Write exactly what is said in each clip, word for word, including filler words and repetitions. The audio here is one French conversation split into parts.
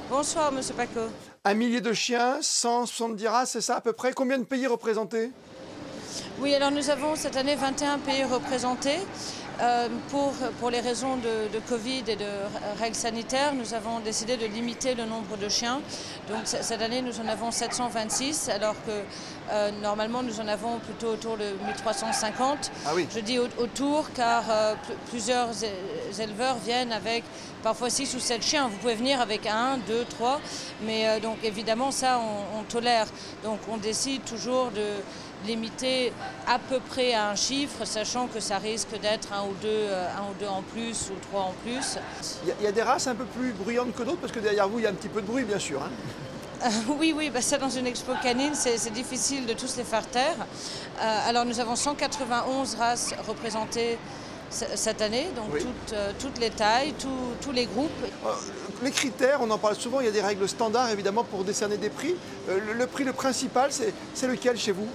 Bonsoir, Monsieur Paco. Un millier de chiens, cent soixante-dix races, c'est ça à peu près? Combien de pays représentés? Oui, alors nous avons cette année vingt et un pays représentés. Euh, pour, pour les raisons de, de Covid et de règles sanitaires, nous avons décidé de limiter le nombre de chiens. Donc cette année, nous en avons sept cent vingt-six, alors que euh, normalement, nous en avons plutôt autour de mille trois cent cinquante. Ah oui. Je dis au, autour car euh, plusieurs éleveurs viennent avec parfois six ou sept chiens. Vous pouvez venir avec un, deux, trois, mais euh, donc évidemment, ça, on, on tolère. Donc on décide toujours de limiter à peu près à un chiffre, sachant que ça risque d'être un ou deux, un ou deux en plus ou trois en plus. Il y, y a des races un peu plus bruyantes que d'autres, parce que derrière vous, il y a un petit peu de bruit, bien sûr. Hein. Euh, oui, oui, bah ça dans une expo canine, c'est difficile de tous les faire taire. Euh, alors nous avons cent quatre-vingt-onze races représentées cette année, donc oui. toutes, euh, toutes les tailles, tout, tous les groupes. Euh, les critères, on en parle souvent, il y a des règles standards évidemment pour décerner des prix. Euh, le, le prix le principal, c'est lequel chez vous?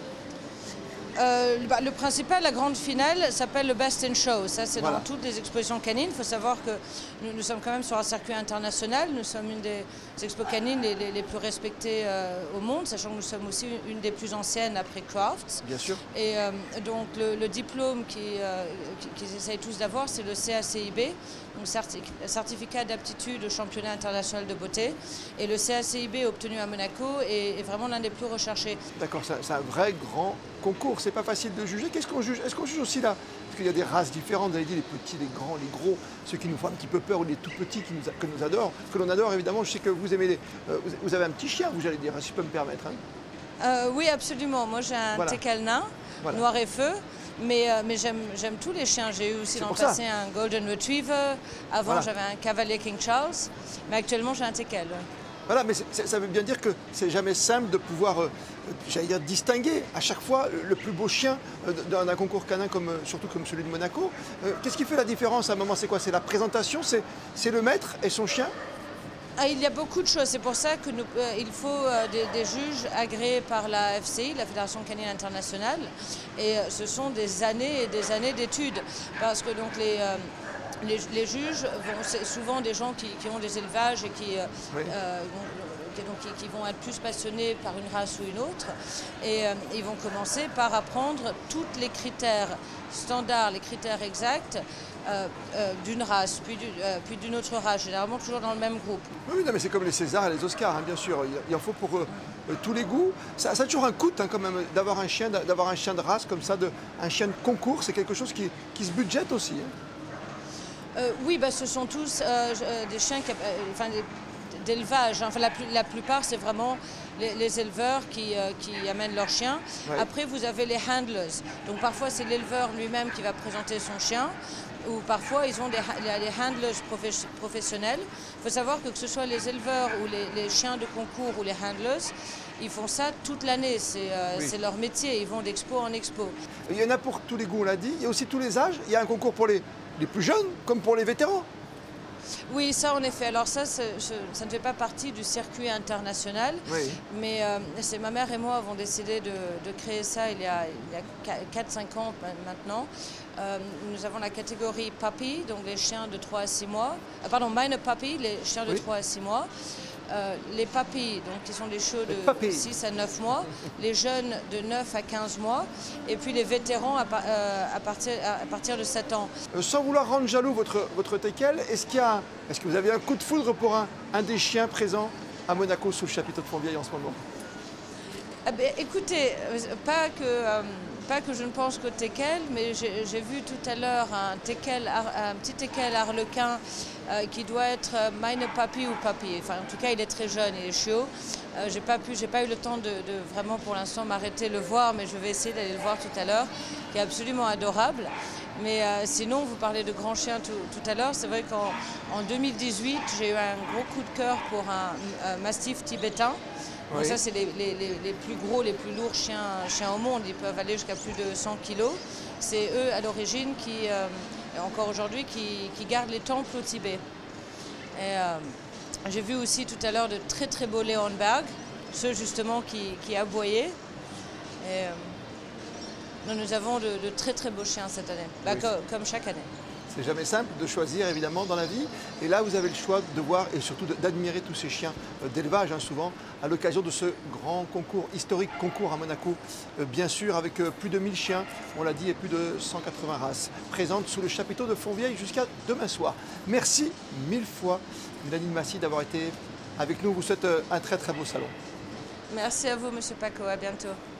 Euh, bah, le principal, la grande finale, s'appelle le Best in Show. Ça, c'est voilà. dans toutes les expositions canines. Il faut savoir que nous, nous sommes quand même sur un circuit international. Nous sommes une des expos canines les, les, les plus respectées euh, au monde, sachant que nous sommes aussi une des plus anciennes après Crafts. Bien sûr. Et euh, donc, le, le diplôme qu'ils euh, qui, qui essayent tous d'avoir, c'est le C A C I B, donc certi certificat d'aptitude au championnat international de beauté. Et le C A C I B obtenu à Monaco est, est vraiment l'un des plus recherchés. D'accord, c'est un vrai grand concours. C'est pas facile de juger. Qu'est-ce qu'on juge? Est-ce qu'on juge aussi là? Parce qu'il y a des races différentes, vous avez dit, les petits, les grands, les gros, ceux qui nous font un petit peu peur ou les tout petits qui nous, que nous adorent, que l'on adore évidemment. Je sais que vous aimez les. Euh, vous avez un petit chien, vous allez dire, si je peux me permettre. Hein. Euh, oui, absolument. Moi j'ai un voilà. teckel nain, voilà. noir et feu. Mais, euh, mais j'aime tous les chiens. J'ai eu aussi dans le passé ça. un Golden Retriever. Avant, voilà. j'avais un Cavalier King Charles. Mais actuellement, j'ai un teckel. Voilà, mais ça veut bien dire que c'est jamais simple de pouvoir, euh, j'allais dire, distinguer à chaque fois le plus beau chien euh, d'un concours canin, comme, surtout comme celui de Monaco. Euh, Qu'est-ce qui fait la différence à un moment? C'est quoi? C'est la présentation? C'est le maître et son chien? Ah, il y a beaucoup de choses. C'est pour ça qu'il euh, faut euh, des, des juges agréés par la F C I, la Fédération canine internationale. Et euh, ce sont des années et des années d'études. Parce que donc les... Euh, Les, les juges, c'est souvent des gens qui, qui ont des élevages et qui, oui. euh, qui, donc, qui, qui vont être plus passionnés par une race ou une autre. Et euh, ils vont commencer par apprendre tous les critères standards, les critères exacts euh, euh, d'une race, puis d'une euh, autre race, généralement toujours dans le même groupe. Oui, non, mais c'est comme les Césars et les Oscars, hein, bien sûr. Il, il en faut pour euh, euh, tous les goûts. Ça, ça a toujours un coût hein, quand même d'avoir un chien, d'avoir un chien de race comme ça, de, un chien de concours. C'est quelque chose qui, qui se budgète aussi. Hein. Euh, oui, bah, ce sont tous euh, des chiens qui, euh, enfin, d'élevage. Enfin, la, la plupart, c'est vraiment les, les éleveurs qui, euh, qui amènent leurs chiens. Ouais. Après, vous avez les handlers. Donc parfois, c'est l'éleveur lui-même qui va présenter son chien. Ou parfois, ils ont des, les handlers professionnels. Il faut savoir que que ce soit les éleveurs ou les, les chiens de concours ou les handlers, ils font ça toute l'année. C'est euh, oui. leur métier. Ils vont d'expo en expo. Il y en a pour tous les goûts, on l'a dit. Il y a aussi tous les âges. Il y a un concours pour les... les plus jeunes, comme pour les vétérans. Oui, ça en effet. Alors ça, ça ne fait pas partie du circuit international, oui. mais euh, c'est ma mère et moi avons décidé de, de créer ça il y a, a quatre cinq ans maintenant. Euh, nous avons la catégorie puppy, donc les chiens de trois à six mois. Euh, pardon, minor puppy, les chiens de oui. trois à six mois. Euh, les papis, donc qui sont des chiots de six à neuf mois, les jeunes de neuf à quinze mois, et puis les vétérans à, euh, à, partir, à partir de sept ans. Euh, sans vouloir rendre jaloux votre, votre teckel, est-ce qu'il y a, est-ce que vous avez un coup de foudre pour un, un des chiens présents à Monaco sous le chapiteau de Fontvieille en ce moment? Ah ben, écoutez, pas que... Euh, Pas que je ne pense qu'au teckel, mais j'ai vu tout à l'heure un, un petit teckel arlequin euh, qui doit être minor puppy ou puppy. Enfin, en tout cas, il est très jeune, il est chiot. Euh, j'ai pas pu, j'ai pas eu le temps de, de vraiment pour l'instant m'arrêter le voir, mais je vais essayer d'aller le voir tout à l'heure, qui est absolument adorable. Mais euh, sinon, vous parlez de grands chiens tout, tout à l'heure. C'est vrai qu'en en deux mille dix-huit, j'ai eu un gros coup de cœur pour un, un mastif tibétain. Donc oui. Ça, c'est les, les, les plus gros, les plus lourds chiens, chiens au monde. Ils peuvent aller jusqu'à plus de cent kilos. C'est eux, à l'origine, qui, euh, encore aujourd'hui, qui, qui gardent les temples au Tibet. Euh, J'ai vu aussi tout à l'heure de très très beaux Leonberg, ceux justement qui, qui aboyaient. Et, euh, nous, nous avons de, de très très beaux chiens cette année, bah, oui. comme, comme chaque année. C'est jamais simple de choisir évidemment dans la vie. Et là, vous avez le choix de voir et surtout d'admirer tous ces chiens d'élevage, hein, souvent, à l'occasion de ce grand concours, historique concours à Monaco. Euh, bien sûr, avec euh, plus de mille chiens, on l'a dit, et plus de cent quatre-vingts races présentes sous le chapiteau de Fontvieille jusqu'à demain soir. Merci mille fois, Mélanie Massy, d'avoir été avec nous. Je vous souhaite un très très beau salon. Merci à vous, Monsieur Paco. À bientôt.